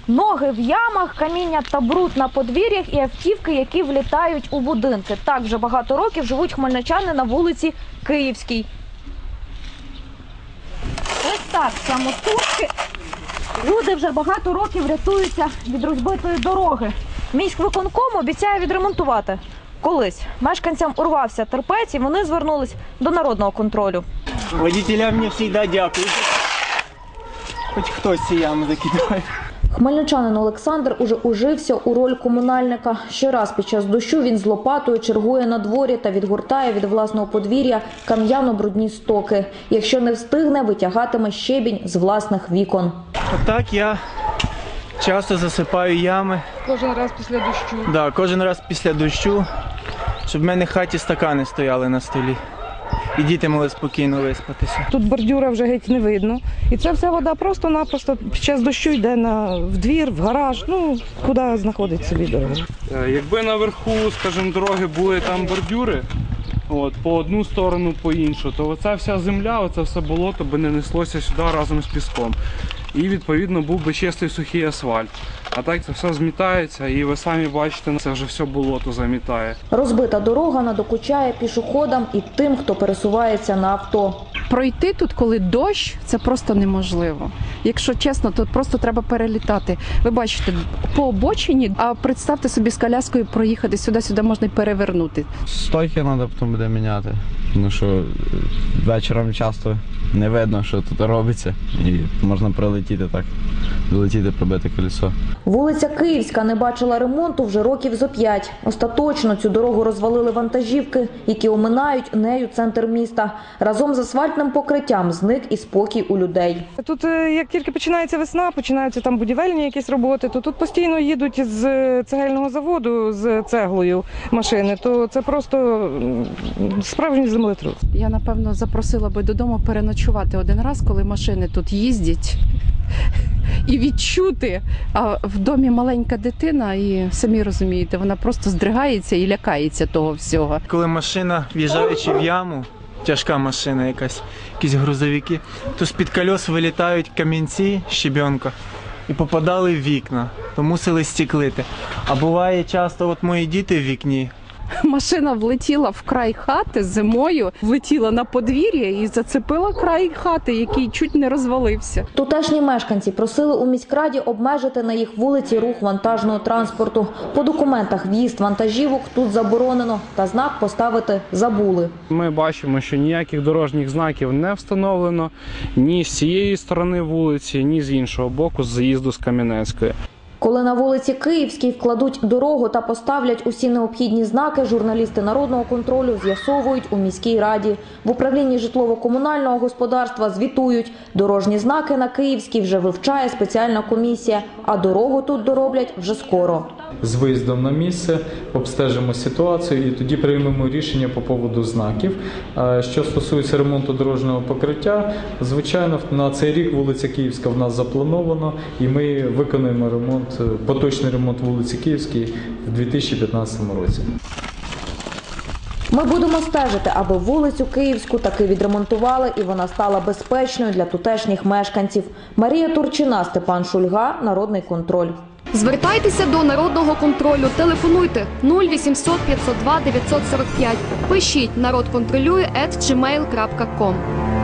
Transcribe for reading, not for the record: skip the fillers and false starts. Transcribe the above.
Ноги в ямах, каміння та бруд на подвір'ях і автівки, які влітають у будинки. Так вже багато років живуть хмельничани на вулиці Київській. Ось так, самотужки люди вже багато років рятуються від розбитої дороги. Міськвиконком обіцяє відремонтувати. Колись мешканцям урвався терпець і вони звернулись до народного контролю. Водителям мені завжди дякують. Хоч хтось ці ями закидає. Хмельничанин Олександр уже ужився у роль комунальника. Щораз під час дощу він з лопатою чергує на дворі та відгортає від власного подвір'я кам'яно-брудні стоки. Якщо не встигне, витягатиме щебінь з власних вікон. Отак я часто засипаю ями. Кожен раз після дощу? Так, кожен раз після дощу, щоб в мене в хаті стакани стояли на столі. І діти могли спокійно виспатися. Тут бордюра вже геть не видно. І ця вся вода просто-напросто під час дощу йде в двір, в гараж, куди знаходить собі дорогу. Якби наверху, скажімо, дороги були там бордюри, по одну сторону, по іншу, то оця вся земля, оце все болото би не неслося сюди разом з піском. І, відповідно, був би чистий сухий асфальт. А так це все змітається, і ви самі бачите, це вже все болото замітає. Розбита дорога надокучає пішоходам і тим, хто пересувається на авто. Пройти тут, коли дощ, це просто неможливо. Якщо чесно, то просто треба перелітати. Ви бачите, по обочині, а представте собі з коляскою проїхати сюди можна й перевернути. Стойки треба потім буде міняти, тому що вечором часто не видно, що тут робиться, і можна прилетіти так, долетіти, пробити колесо. Вулиця Київська не бачила ремонту вже років зо 5. Остаточно цю дорогу розвалили вантажівки, які оминають нею центр міста. Разом з асфальтним покриттям зник і спокій у людей. Тут, як тільки починається весна, починаються там будівельні якісь роботи, то тут постійно їдуть з цегельного заводу з цеглою машини, то це просто справжній землетрус. Я, напевно, запросила би додому переночувати один раз, коли машини тут їздять. І відчути, а в домі маленька дитина, і самі розумієте, вона просто здригається і лякається того всього. Коли машина, в'їжджаючи в яму, тяжка машина якась, якісь грузовики, то з-під колес вилітають камінці, щебенка, і попадали в вікна, то мусили стеклити. А буває часто, мої діти в вікні, Машина влетіла в край хати зимою, влетіла на подвір'я і зацепила край хати, який чуть не розвалився. Тутешні мешканці просили у міськраді обмежити на їх вулиці рух вантажного транспорту. По документах в'їзд вантажівок тут заборонено, та знак поставити забули. Ми бачимо, що ніяких дорожніх знаків не встановлено ні з цієї сторони вулиці, ні з іншого боку, з заїзду з Кам'янецької. Коли на вулиці Київській вкладуть дорогу та поставлять усі необхідні знаки, журналісти народного контролю з'ясовують у міській раді. В управлінні житлово-комунального господарства звітують. Дорожні знаки на Київській вже вивчає спеціальна комісія, а дорогу тут дороблять вже скоро. З виїздом на місце обстежимо ситуацію і тоді приймемо рішення по поводу знаків. Що стосується ремонту дорожнього покриття, звичайно, на цей рік вулиця Київська в нас заплановано, і ми виконаємо поточний ремонт вулиці Київській в 2015 році. Ми будемо стежити, аби вулицю Київську таки відремонтували і вона стала безпечною для тутешніх мешканців. Марія Турчина, Степан Шульга, Народний контроль. Звертайтеся до Народного контролю. Телефонуйте 0800 502 945. Пишіть народконтролює@gmail.com.